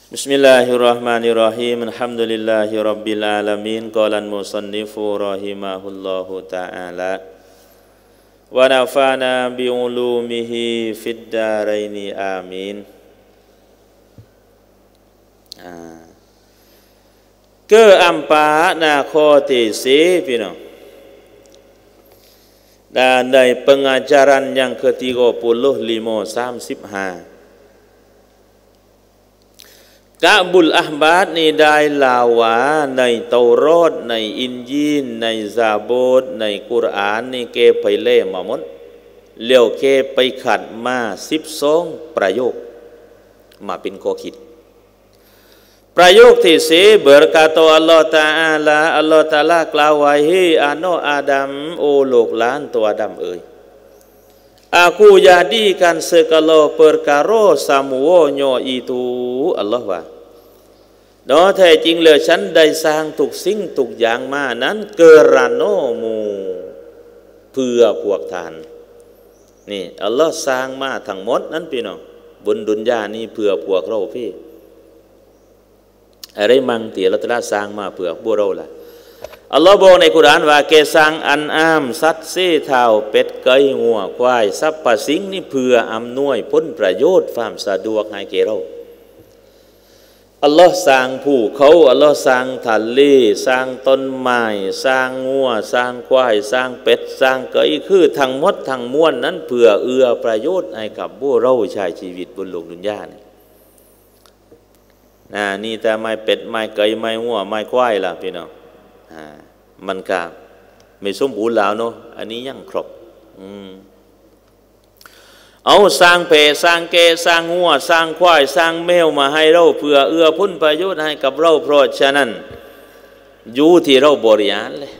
Bismillahirrahmanirrahim. Alhamdulillahirabbil alamin. Qala al-musannifu rahimahullahu ta'ala. Wa nafa'na bi ulumihi fid dharaini amin. Keempat khotisiพี่น้อง danใน pengajaran yang ke-35 35 Ka'bul Ahbad ni ได้ลาวาในเตารอดในอินญีลในซาบูรในกุรอานนี่เกไปเล่มาหมดเลี้ยวเกไปขัดมา12ประโยคมาเป็นข้อคิดประโยคที่4 berkata Allah Ta'ala Allah Ta'ala กล่าวไว้ให้อาโนอาดัมโอลูกหลานตัวอาดัมเอ๋ย Aku jadikan segala perkara semuanya itu Allah ว่า โดยแท้จริงแล้วฉันได้สร้างทุกสิ่งทุกอย่างมานั้นเกราโนมูเพื่อพวกท่านนี่อัลลอฮ์สร้างมาทั้งหมดนั้นพี่น้องบนดุนยานี้เพื่อพวกเราพี่อะไรมั่งที่อัลลอฮ์ตรัสสร้างมาเพื่อพวกเราล่ะอัลลอฮ์บอกในกุรอานว่าแกสร้างอันอามสัตว์เสียเท้าเป็ดไก่งัวควายสรรพสิ่งนี้เพื่ออำนวยผลประโยชน์ความสะดวกให้แกเราอัลลอฮ์สร้างภูเขาอัลลอฮ์สร้างทะเลสร้างต้นไม้สร้างงัวสร้างควายสร้างเป็ดสร้างไก่คือทั้งหมดทั้งมวลนั้นเพื่อเอื้อประโยชน์ให้กับพวกเราใช้ชีวิตบนโลกดุนยานี่แต่ไม่เป็ดไม่ไก่ไม่งัวไม่ควายล่ะพี่น้องมันก็ไม่สมบูรณ์แล้วเนาะอันนี้ยังครบเอาสร้างเพสร้างเกสร้างงัวสร้างควายสร้างแมวมาให้เราเพื่อเอื้อผลประโยชน์ให้กับเราเพราะฉะนั้นอยู่ที่เราบริหารเลย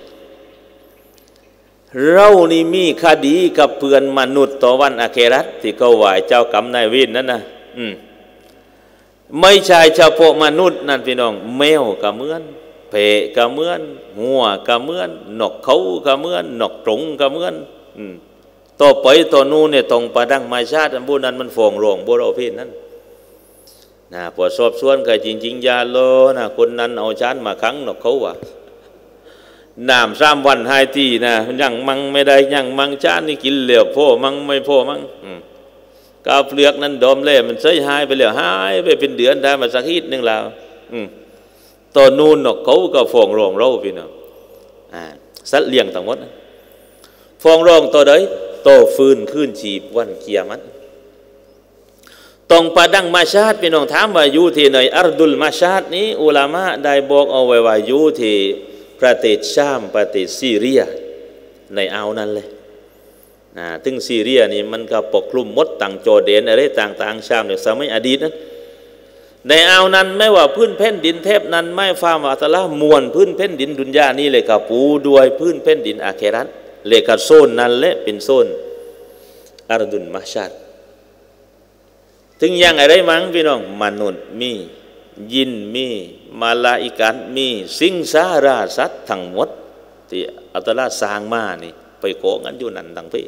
เรานี่มีคดีกับเพื่อนมนุษย์ต่อวันอาเคราตที่เขาไหวเจ้ากรรมนายเวรนั่นนะไม่ใช่เฉพาะมนุษย์นั่นพี่น้องแมวก็เหมือนเพก็เหมือนงัวก็เหมือนนกเขาก็เหมือนนกตรงก็เหมือนต่อไปตัวนู้นเนี่ยตรงประดังมาชาติบุญนั้นมันฟ้องร้องบุเราพี่นั้นพอสอบสวนก็จริงๆยาโลนะคนนั้นเอาชานมาขังนกเขาว่ะน้ำ3 วันหายทีนะยังมังไม่ได้ยังมังชานนี่กินเหลวพ่อมังไม่พ่อมังกาวเปลือกนั้นดมเล่มันเสียหายไปแล้วหายไปเป็นเดือนได้มาสักทีนึงแล้วตัวนู้นนกเขาก็ฟ้องร้องเราพี่น้องสัตว์เลี้ยงทั้งหมดฟ้องร้องตัวใดโตฟื้นขึ้นชีพวันเกียรติตรงประดังมาชาติพี่น้องถามว่าอยู่ที่ไหนอัรดุลมาชาตินี้อุลามะได้บอกเอาไว้ว่าอยู่ที่ประเทศชามประเทศซีเรียในอ่าวนั้นเลยถึงซีเรียนี่มันก็ปกคลุมหมดต่างจอร์แดนอะไรต่างๆชามในสมัยอดีตนั้นในอ่าวนั้นไม่ว่าพื้นแผ่นดินเทพนั้นไม่ฟ้าว่าตะละมวลพื้นแผ่นดินดุนยานี่เลยกับปูด้วยพื้นแผ่นดินอาเครัตเลขาโซนนั่นแหละเป็นโซนอารดุลมาชาดถึงยังอะไรมั้งพี่น้องมนุษย์มียินมีมาลาอิกัสมีสิงสาราสัตว์ทั้งหมดที่อัตลาสร้างมานี่ไปโกงกันอยู่นั่นทั้งพี่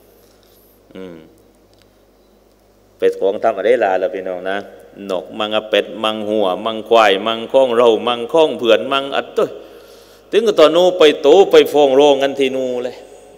ไปโกงทำอะไรล่ะพี่น้องนะนกมังเป็ดมังหัวมังควายมังข้องเรามังข้องเผื่อนมังอัดตัวถึงกับตอนนู้ไปโตไปฟ้องร้องกันที่นู่เลย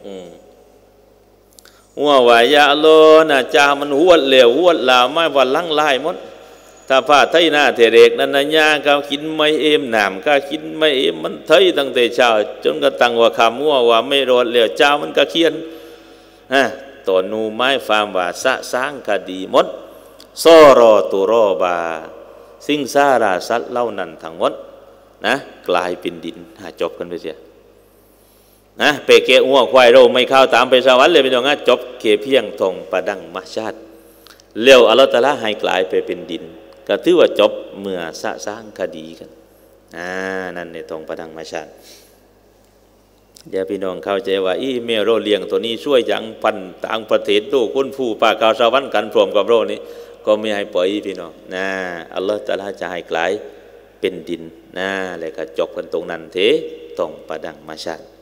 หัววายาโลนะจ่ามันหัวเหลวหัวลาวไม่วันลังไล่หมดถ้าผ้าไทยหน้าเทเรกนันนะยาก็กินไม่เอ็มหนามก็กินไม่เอ็มมันไทยตั้งแต่เช้าจนกระทั่งว่าคำว่าไม่รอดเหลวเจ้ามันก็เคียนตอนนู้ไม้ฟาร์มว่าสะสางคดีหมดซอรอตุรอบาสิงสาราสัตว์เล่านั้นทั้งหมดนะกลายเป็นดินจบกันไปเสียเปเกะหัวควายเราไม่เข้าตามไปสวรรค์เลยพี่น้องจบเกเพียงทองประดังมาชาติเลี้ยวอัลลอฮฺตะอาลาให้กลายไปเป็นดินก็ถือว่าจบเมื่อสะสางคดีกันนั่นในทองประดังมาชาติเดี๋ยวพี่น้องเข้าใจว่าเมโรเลียงตัวนี้ช่วยยังพันต่างประเทศตู้คนผู้ป่าข่าวสวรรค์กันพร้อมกับโรนี้ก็ไม่ให้ปล่อยพี่น้องอัลลอฮฺตะอาลาจะให้กลายเป็นดินแล้วก็จบกันตรงนั้นเถต้องประดังมาชาติ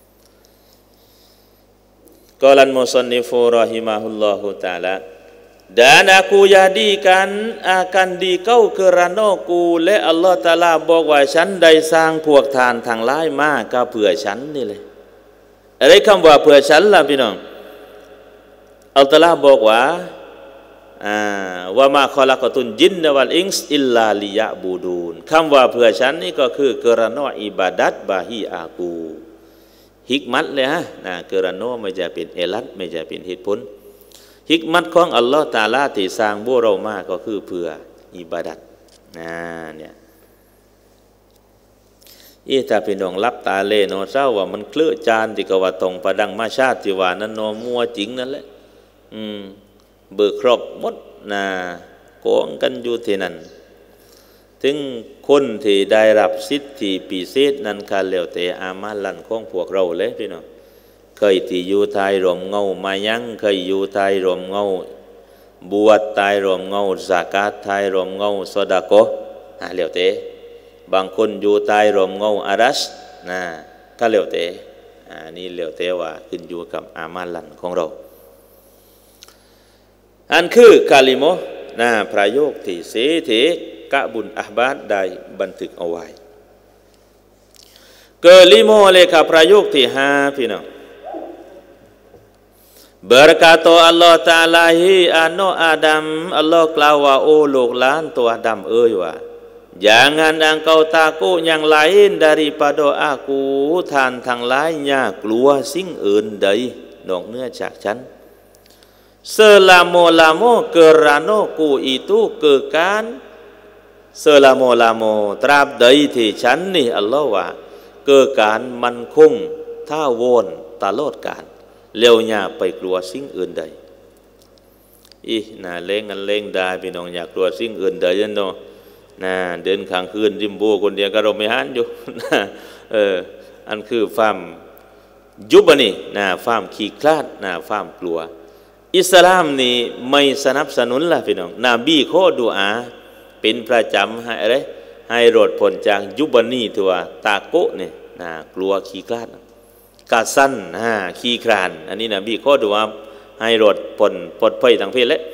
กอลันมุซันนิฟูรอฮิมาฮุลลอฮุตะอาลา dan aku jadikan akan dikau kerana kuและอัลลอฮฺตะอาลาบอกว่าฉันได้สร้างพวกทานทั้งหลายมาก็เพื่อฉันนี่เลยอะไรคำว่าเพื่อฉันล่ะพี่น้องอัลลอฮฺตะอาลาบอกว่าว่ามาคอลักตุนจินวัลอิงส์อิลลาลิยะบูดูนคำว่าเพื่อฉันนี่ก็คือกรณออิบาดัตบาฮีอากูฮิกมัตเลยฮะกรณอไม่จะเป็นเอลัดไม่จะเป็นเหตุผลฮิกมัตของอัลลอฮฺตะอาลาที่สร้างพวกเรามาก็คือเพื่ออิบาดัตเนี่ยถ้าพี่น้องรับตาเล่นอนเศร้าว่ามันเคลื่อนจานที่กว่าตรงประดังมาชาติที่ว่านั้นนอมัวจริงนั่นแหละเบิกครบหมดโกงกันอยู่ที่นั่นถึงคนที่ได้รับสิทธิพิเศษนั้นคาเลวแต่อามาลันของพวกเราเลยพี่น้องเคยที่อยู่ไทยรวมเงามายังเคยอยู่ไทยรวมเงาบวชไทยรวมเงาซากาตไทยรวมเงาซอดาโกเลวแต่บางคนอยู่ไทยรวมเงาอารัชก็เลวแต่นี่เลวแต่ว่าขึ้นอยู่กับอามาลันของเราอันคือกาลิโมประโยคที่เสถีกะบุญอับบาดได้บันทึกเอาไว้กาลิโมเลยค่ะประโยคที่5พี่น้องBerkata Allah Ta'ala hi anu Adam Allah กล่าวว่าโอ้ลูกหลานตัวอาดัมเอ่ยว่า Jangan engkau takut yang lain daripada aku ท่านทั้งหลายอย่ากลัวสิ่งอื่นใดนอกเหนือจากฉัน Selama-lama kerana ku itu kekal Selama-lama ตราบใดที่ฉันนี่อัลลอฮ์ว่าเกิดการมั่นคงท่าวนตลอดกาลเร็วอย่าไปกลัวสิ่งอื่นใดเล่งกันเล่งได้พี่น้องอยากกลัวสิ่งอื่นใดยันเนาะเดินข้างคืนริมโบคนเดียวก็เราไม่หันอยู่อันคือความยุบนี่ความขี้คลาดความกลัวอิสลามนี่ไม่สนับสนุนล่ะพี่น้องนบีข้อดุอาเป็นประจำให้อะไรให้รอดพ้นจากยุบนี่ตัวตาโกเนี่ยกลัวขี้คลาดกาสั้นขี้คลานอันนี้นบีข้อดุอาให้รอดพ้นปลอดภัยทางเพศเลย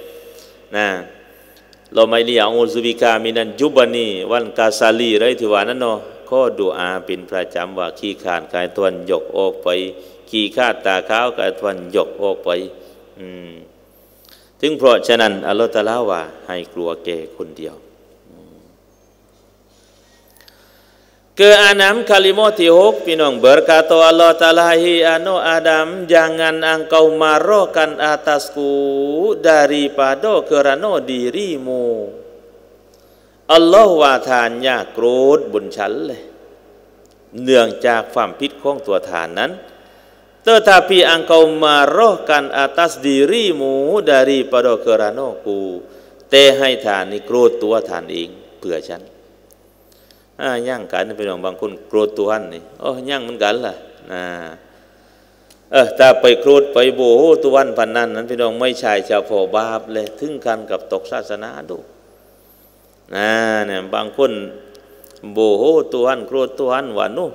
เราไม่เรียกอูซุบิกามินันยุบนีวันกาซาลีไรที่ว่านั่นเนาะข้อดุอาเป็นประจำว่าขี้คลานกายทวนยกออกไปขี้คาดตาขาวกายทวนยกออกไปถึงเพราะฉะนั้นอัลลอฮฺตะอาลาว่าให้กลัวแก่คนเดียวKeenam kalimatที่6พี่น้อง berkata Allah Ta'ala hi anu Adam jangan engkau marahkan atasku daripada kerana dirimu Allah ว่าท่านอย่าโกรธบนฉันเลยเนื่องจากความผิดของตัวท่านนั้น tetapi engkau marahkan atas dirimu daripada kerana ku แต่ให้ท่านนี่โกรธตัวท่านเองเพื่อฉันย่างกันพี่น้องบางคนโกรธตัวอันนี่ย่างเหมือนกันล่ะถ้าไปโกรธไปโบโหตัวอันพันนั้นนั้นพี่น้องไม่ใช่เฉพาะบาปเลยถึงกันกับตกศาสนาดูเนี่ยบางคนโบโหตัวอันโกรธตัวอันว่านู่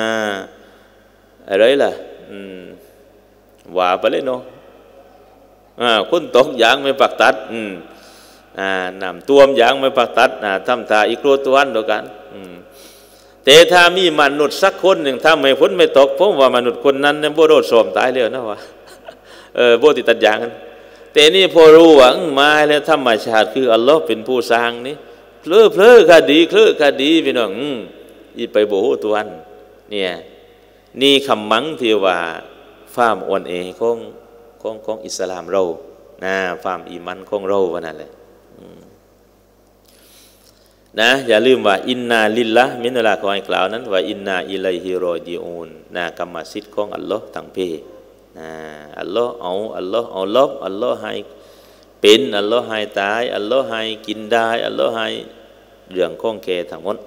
อะไรล่ะว่าไปเลยเนาะคนตกอย่างไม่ปักตัดนำตัวมอย่างไม่ปักตัดทำท่าอีกโกรธตัวอันเดียวกันแต่ถ้ามีมนุษย์สักคนหนึ่งถ้าไม่พ้นไม่ตกผมว่ามนุษย์คนนั้นเนี่ยโบโดดสมตายเลยนะวะโบติดตัดอย่างกันแต่นี่พอรู้ว่ามาแล้วธรรมชาติคืออัลลอฮ์เป็นผู้สร้างนี่เพลอคดีพี่น้องอีไปโบโหตัวอันเนี่ยนี่คำมั่งที่ว่าฟ้ามอ่อนเอของอิสลามเราฟ้ามอีมันของเราวันนั้นแหละอย่าลืมว่าอินนาลิลละมินุลาขอให้กล่าวนั้นว่าอินนาอิลัยฮิรอญิอูนกรรมสิทธิ์ของอัลลอฮ์ทั้งเพอัลลอฮ์เอาลบอัลลอฮ์ให้เป็นอัลลอฮ์ให้ตายอัลลอฮ์ให้กินได้อัลลอฮ์ให้เรื่องของแกทั้งหมด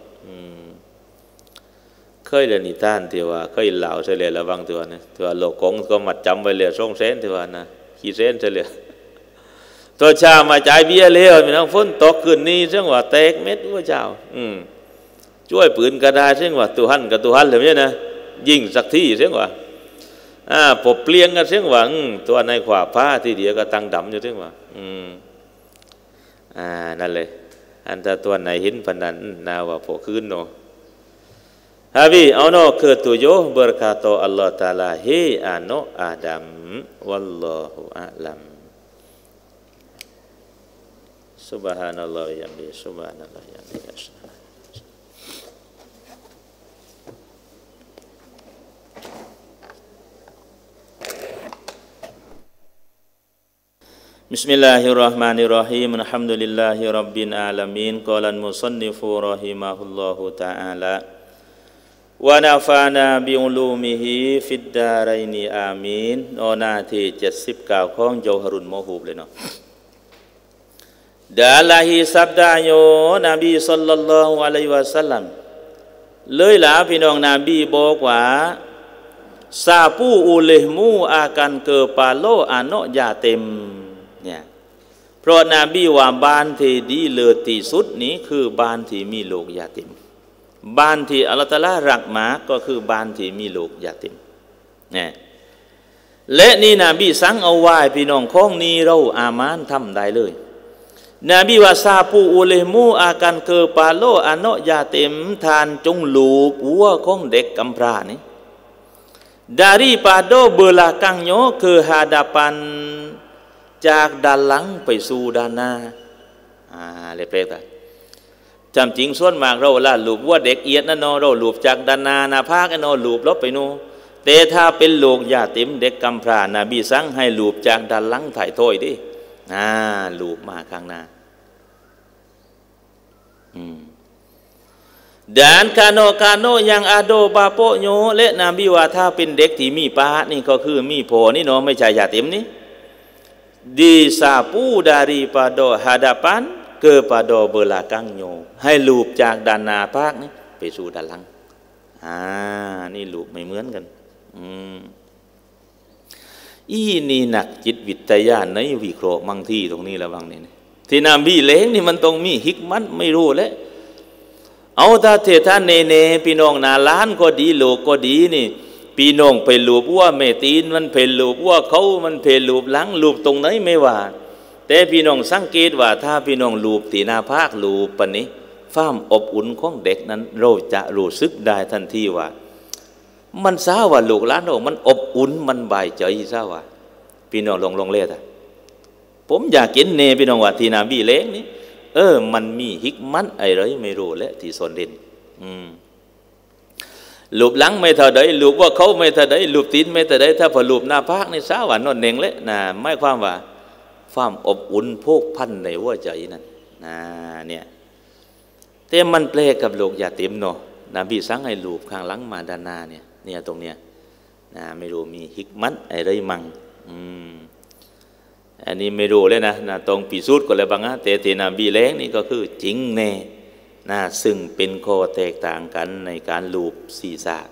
เคยเรียนนิทานที่ว่าเคยเล่าเฉลี่ยระวังที่ว่านะที่ว่าโลกงก็มัดจำไว้เลยส่งเส้นที่ว่านะขี้เส้นเฉลี่ยตัวชามาจ่ายเบี้ยเลี้ยวมีน้องฝนตกคืนนี้เรื่องว่าแตกเม็ดว่าเจ้าช่วยปืนกระดาษเรื่องว่าตัวหันกับตัวหันเลยเนี่ยนะยิงสักที่เรื่องว่าปบเปลี่ยนกันเรื่องว่าตัวในขวาผ้าที่เดียวก็ตั้งดำอยู่เรื่องว่านั่นเลยอันถ้าตัวไหนเห็นพนันนาว่าพอคืนเนาะฮาบีเอาเนาะคือตุโยเบอร์คาโตอัลลอฮฺตาลาเฮอาโนอาดัมวัลลอฮุอะลัมซุบฮานัลลอฮฺยะบีซุบฮานัลลอฮฺยะบีBismillahirrahmanirrahim. Alhamdulillahi rabbil alamin. Qala al-musannifu rahimahullahu ta'ala. Wa nafa'ana bi ulumihi fid daraini amin. หน้าที่79ของเจาฮรุลมอฮูบเลยเนาะดาลาฮิซับดาโยนบีศ็อลลัลลอฮุอะลัยฮิวะซัลลัมเลยล่ะพี่น้องนบีบอกว่าซาปูอุเลมูอากันเกปาโลอาโนยาเต็มเนี่ยเพราะนบีว่าบ้านที่ดีเลิศที่สุดนี้คือบ้านที่มีลูกยาติมบ้านที่อัลลอฮฺตะอาลารักมากก็คือบ้านที่มีลูกยาติมเนี่ยและนี่นบีสั่งเอาไว้พี่น้องของนี้เราอามานทำได้เลยนบีว่าซาปูอุเลมูอากันเกปาโลอาโนยาเต็มทานจงลูบหัวของเด็กกำพร้านี้daripada belakangnya ke hadapan จากด้านหลังไปสู่ด้านหน้าเลยเปรตจำจริงส่วนมากเราละลูบว่าเด็กเอียดนั่นเนาะเราลูบจากด้านหน้าหน้าภาคนั่นเนาะลูบลบไปโน่แต่ถ้าเป็นลูกยาติมเด็กกำพร้านะบีสั่งให้ลูบจากด้านหลังถ่ายถ้อยดิลูบมาข้างหน้าdan kano yang ada bapaknya และนบีว่าถ้าเป็นเด็กที่มีป้านี่ก็คือมีพ่อนี่เนาะไม่ใช่ยาติมนี่ disapu daripada hadapan kepada belakangnya ให้ลูบจากด้านหน้าภาคนี่ไปสู่ด้านหลังนี่ลูบไม่เหมือนกันนี่นักจิตวิทยาในวิเคราะห์บางที่ตรงนี้ระวังนี่ที่นบีเล้งนี่มันต้องมีฮิกมัตไม่รู้แล้วเอาถ้าเทท่านเนพี่น้องนาล้านก็ดีโลกก็ดีนี่พี่น้องไปลูบว่าเมตีนมันเพลลูบว่าเขามันเพลลูบหลังลูบตรงไหนไม่ว่าแต่พี่น้องสังเกตว่าถ้าพี่น้องลูบตีนาภาคลูบปะนี้ความอบอุ่นของเด็กนั้นเราจะรู้สึกได้ทันทีว่ามันซาว่าลูกหลานเรามันอบอุ่นมันบายใจซาว่าพี่น้องลองเล่ะผมอยากกินเนพี่น้องว่าที่นาบีเล้งนี่มันมีฮิกมัตอะไรไม่รู้และที่สนเด่นลูบหลังไม่เท่าใดลูบว่าเขาไม่เท่าใดลูบตีนไม่เท่าใดถ้าพอลูบหน้าภาคในสาวานนเน่งเลยนะไม่ความว่าความอบอุ่นพกพันในหัวใจนั่นเนี่ยแต่มันแปลกกับลูกยาติมเนาะนบีสั่งให้ลูบข้างหลังมาด้านหน้าเนี่ยตรงเนี้ยไม่รู้มีฮิกมัตอะไรมั่งอันนี้ไม่รู้เลยนะต้องพิสูจน์ก็เลยบางแต่ที่นบีแล้งนี่ก็คือจริงแน่ซึ่งเป็นข้อแตกต่างกันในการลูบศีรษะ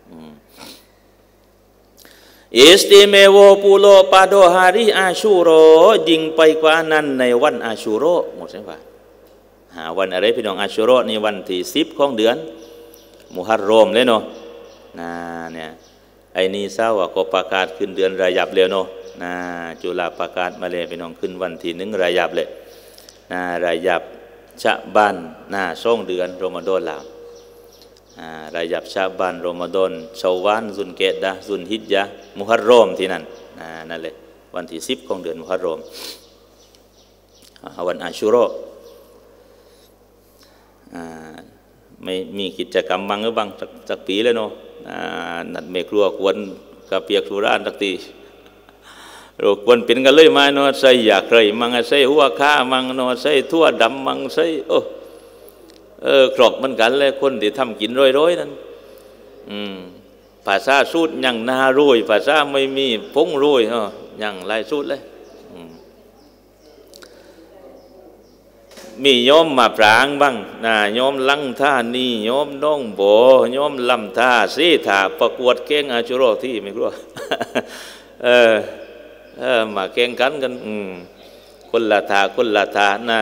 istimewa pula pada hari Asyura ยิ่งไปกว่านั้นในวันอาชูเราะห์หมดใช่ป่ะวันอะไรพี่น้องอาชูเราะห์นี่วันที่10ของเดือนมุฮัรรอมเลยเนาะเนี่ยไอ้นี่เศร้าก็ประกาศขึ้นเดือนรายบเลยเนาะจุฬาประกาศมาเลยพี่น้องขึ้นวันที่1รายบเลยรายบชะบัน2เดือนรอมฎอนแล้วรายบชะบันรอมฎอนชาววันซุนเกดะซุนฮิจญะห์มุฮัรรอมที่นั่นนั่นเลยวันที่10ของเดือนมุฮัรรอมวันอาชูเราะห์ไม่มีกิจกรรมบ้างหรือบ้างสักปีเลยเนาะนัดเมครัวควรกับเปียกสุราสักทีเราควรเป็นกันเลยไหมเนาะใส่ยาใครมังใส่หัวข้ามังเนาะใส่ทั่วดำมังใส่ครอบมันกันเลยคนที่ทำกินร้อยๆนั้นภาษาสูตรยังนาโรยภาษาไม่มีพงโรยยังลายสูตรเลยมีโยมมาปรางบ้างโยมลังท่านี่โยมน้องโบโยมลำท่าสีถาประกวดเก่งอาชุโรที่ไม่รู้มาแข่งกันคนละทานะ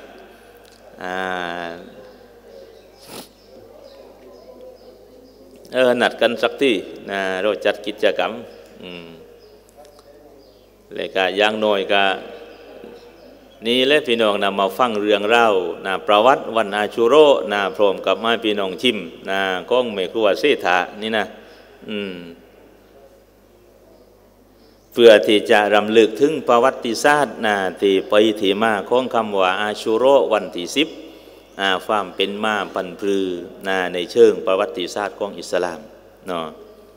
นัดกันสักที่เราจัดกิจกรรมเลยก็อย่างน้อยก็นี่แหละพี่น้องนะมาฟังเรื่องเล่านะประวัติวันอาชูโรนะพร้อมกับมาพี่น้องชิมนะก้องเมฆวัวเสถานี่นะเพื่อที่จะรำลึกถึงประวัติศาสตร์นะที่ไปที่มาของคำว่าอาชูโรวันที่10ความเป็นมาพันธุ์พือนะในเชิงประวัติศาสตร์ของอิสลามเนาะ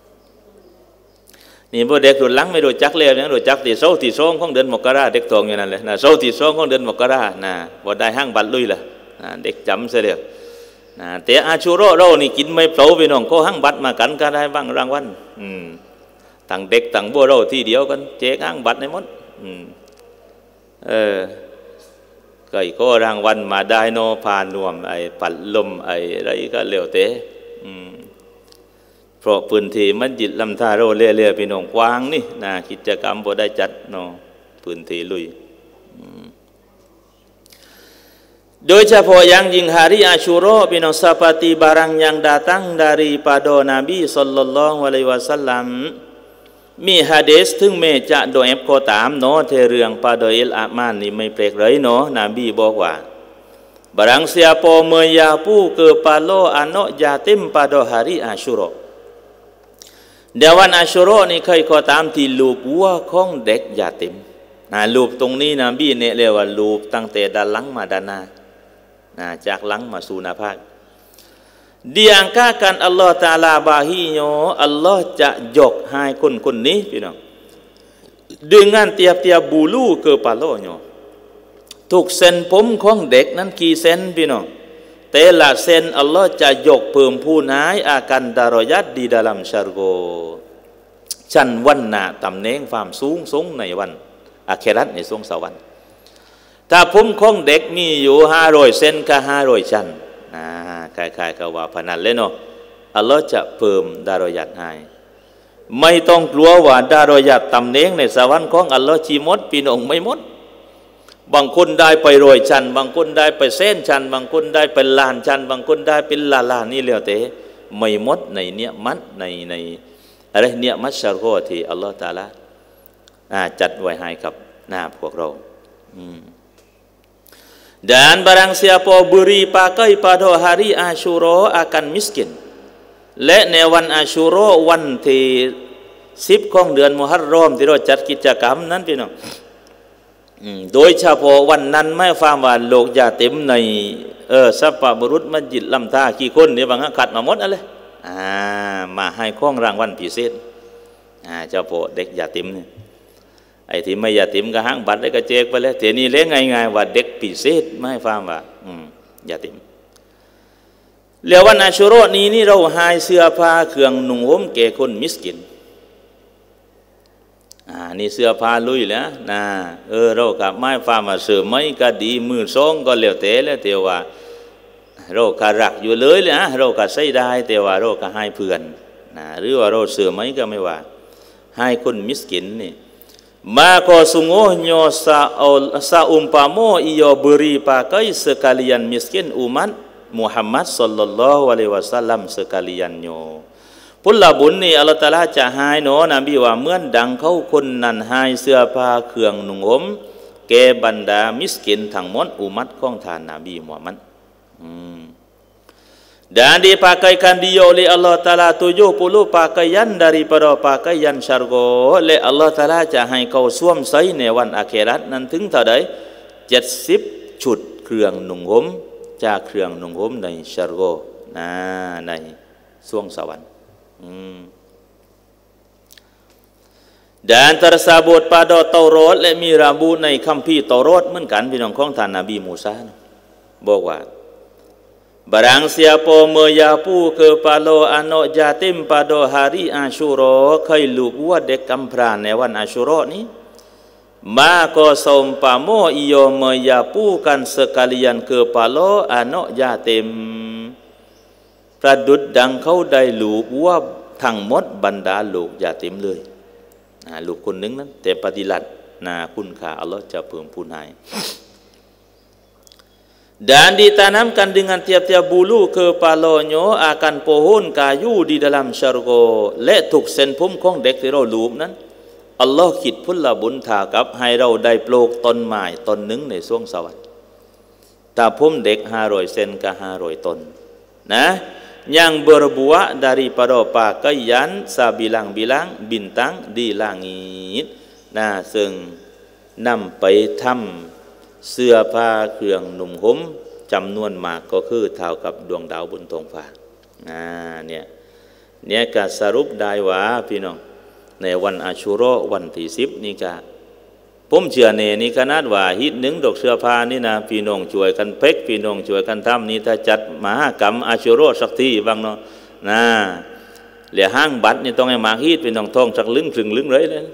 นี่พวกเด็กรุ่นหลังไม่รู้จักเลยนะรู้จักที่โซ่ที่โซ่ของเดือนมกราเด็กทองอยู่นั่นเลยนะโซ่ที่โซ่ของเดือนมกรานะบ่ได้ห้างบัตรลุยละนะเด็กจำเสียเดียวนะแต่อาชูโรเรานี่กินไม่เปล่าไปน้องก็ห้างบัตรมากันก็ได้บ้างรางวัลต่างเด็กต่างบัวเราที่เดียวกันเจ๊ห้างบัตรในมดก็อีกก็รางวัลมาได้โนพานวมไอ้ปัดลมไอ้ไรก็เลี้ยวเตะเพราะพื้นที่มันจิตลำธารโรเล่ๆพี่น้องกว้างนี่นะกิจกรรมบ่ได้จัดเนาะพื้นที่ลุยโดยเฉพาะอย่างยิ่งhari Asyuraพี่น้อง seperti barang yang datang daripada Nabi sallallahu alaihi wasallam มีหะดีษถึงแม้จะโดยเอฟก็ตามเนาะเทเรื่องปาโดอิลอามานนี่ไม่แปลกเลยเนาะนบีบอกว่า barang siapa menyapu kepala anak yatim pada hari Asyuraเดี๋ยววันอาชูโรนี่เคยก็ตามที่ลูบวัวของเด็กยาติมลูบตรงนี้นะบี้เนี่ยเรียกว่าลูบตั้งแต่ด้านหลังมาด้านหน้าจากหลังมาสู่หน้าผาก diangkatkan Allah Ta'ala bahinya Allah จะยกให้คนนี้พี่น้อง dengan tiap-tiap bulu kepalanya ทุกเส้นผมของเด็กนั้นกี่เส้นพี่น้องแต่ละเส้นอัลลอฮ์จะยกเพิ่มผู้นายอาการดารยัดdi dalam syargo ชั้นวันนาตำแหน่งความสูงในวันอาเคราตในสวงสวรรค์ถ้าผมของเด็กมีอยู่500เส้นก็500ชั้นคล้ายๆกับว่าพนันเลยเนาะอัลลอฮ์จะเพิ่มดารยัดให้ไม่ต้องกลัวว่าดารยัดตำแหน่งในสวรรค์ของอัลลอฮ์ชีมดพี่น้องไม่หมดบางคนได้ไป100ชั้นบางคนได้ไป100,000ชั้นบางคนได้เป็นล้านชั้นบางคนได้เป็นล้านนี่แล้วแต่ไม่หมดในเนียมัดในอะไรเนียมัดชาร์โกที่อัลลอฮฺตะอาลาจัดไว้ให้กับพวกเราdan barang siapa beri pakai pada hari Asyura akan miskin และในวันอาชูโรวันที่10ของเดือนมุฮัรรอมที่เราจัดกิจกรรมนั้นพี่น้องโดยเฉพาะวันนั้นไม่ฟังว่าโลกยาเต็มในสัพพะบุรุษมัสยิดลำธารกี่คนเนี่ยบางขัดมาหมดอะไรมาให้ข้องรางวัลพิเศษเฉพาะเด็กยาเต็มเนี่ยไอ้ที่ไม่ยาเต็มก็ห้างบัตรได้ก็แจกไปแล้วแต่นี่เลี้ยงง่ายๆว่าเด็กพิเศษไม่ฟังว่ายาเต็มแล้ววันอาชูโรนี้เราให้เสื้อผ้าเครื่องนุ่งห่มแก่คนมิสกินนี่เสื้อผ้าลุยแล้วนะเรากับไม้ฟ้ามาเสริมไม่ก็ดีมือซ่องก็เหลวเตะแล้วแต่ว่าเราก็รักอยู่เลยนะเราก็ใช้ได้แต่ว่าเราก็ให้เพื่อนหรือว่าเราเสริมไม่ก็ไม่ว่าให้คนมิสกินนี่มาก็sungguhnya saumpama ia beri pakai sekalian miskin umat Muhammad sallallahu alaihi wasallam sekaliannyaผลบุญนี่อัลลอฮฺตะอาลาจะให้เนาะนบีว่าเหมือนดังเขาคนนั้นให้เสื้อผ้าเครื่องนุ่งห่มแก่บรรดามิสกินทั้งหมดอุมัตของท่านนบีมุฮัมมัดdan dipakaikan dia oleh Allah Taala 70 pakaian daripada pakaian syargo และอัลลอฮฺตะอาลาจะให้เขาสวมใส่ในวันอาคิเราะห์นั้นถึงเท่าใด70ชุดเครื่องนุ่งห่มจากเครื่องนุ่งห่มในsyargo ในสวงสวรรค์dan tersebut pada Taurat และมีระบุในคัมภีร์เตารอดเหมือนกันพี่น้องของท่านนบีมูซาบอกว่า barang siapa menyapu kepala anak yatim pada hari Asyura ใครลูบวัวเด็กกำพร้าในวันอาชูเราะห์นี้ maka seumpama ia menyapukan sekalian kepala anak yatimประดุจดังเขาได้ลูกว่าทั้งหมดบรรดาลูกยาติมเลยลูกคนหนึ่งนั้นแต่ปฏิบัติคุณค่าอัลลอฮ์จะเพิ่มพูนให้ dan ditanamkan dengan tiap-tiap bulu kepalanya akan pohon kayu di dalam syargo และทุกเส้นผมของเด็กที่เราลูบนั้นอัลลอฮ์คิดพุทธบุญถากับให้เราได้ปลูกต้นไม้ต้นหนึ่งในช่วงสวรรค์แต่พุ่มเด็ก500 เซนกับ500 ต้นนะyang berbuah daripada pakaian sabilang-bilang bintang di langit นะซึ่งนำไปทำเสื้อผ้าเครื่องนุ่งห่มจำนวนมากก็คือเท่ากับดวงดาวบนท้องฟ้าเนี่ยก็สรุปได้ว่าพี่น้องในวันอาชูเราะห์วันที่10นี่ก็ผมเชื่อนี่ขนาดว่าฮิตหนึ่งดอกเสื้อผ้านี่นะพี่น้องช่วยกันเพ็กพี่น้องช่วยกันทำนี่ถ้าจัดมหากรรมอาชูเราะห์สักทีบางเนาะนะเหลือห้างบัตรนี่ต้องให้มาฮิตพี่น้องท่องสักลึงถึงลึงเลยนะ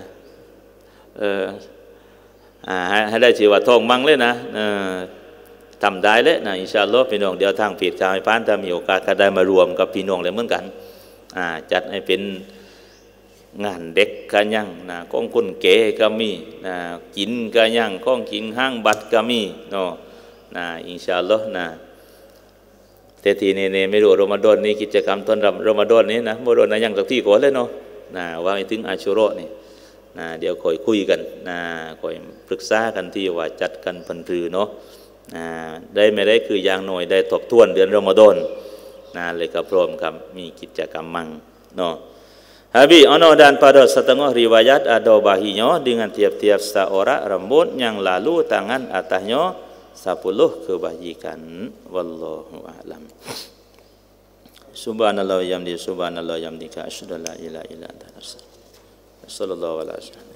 ให้ได้ชื่อว่าท่องมั่งเลยนะทำได้เลยนะอินชาอัลลอฮ์พี่น้องเดี๋ยวทางผิดทางไอ้พานถ้ามีโอกาสก็ได้มารวมกับพี่น้องเลยเหมือนกันจัดให้เป็นงานเด็กกันยังนะก้องคนเก๋ก็มีนะกินกันยังก้องกินห้างบัตรก็มีเนาะนะอินชาอัลลอฮ์นะแต่ทีนี้ไม่รู้รอมฎอนนี้กิจกรรมต้อนรับรอมฎอนนี้นะรอมฎอนนะยังสักที่ก่อนเลยเนาะนะว่าถึงอาชูเราะห์นี่นะเดี๋ยวค่อยคุยกันนะค่อยปรึกษากันที่ว่าจัดกันพันธุ์เนาะได้ไม่ได้คืออย่างหน่อยได้ทบทวนเดือนรอมฎอนนะเลยก็พร้อมครับมีกิจกรรมมั่งเนาะHabis ono dan pada setengah riwayat ada bahinya dengan tiap-tiap seorang rambut yang lalu tangan atasnya 10 kebajikan. Wallahu a'lam. Subhanallah wa bihamdihi subhanallah wa bihamdika asyhadu an la ilaha illa anta astaghfiruka wa atubu ilaik. Sallallahu alaihi wasallam.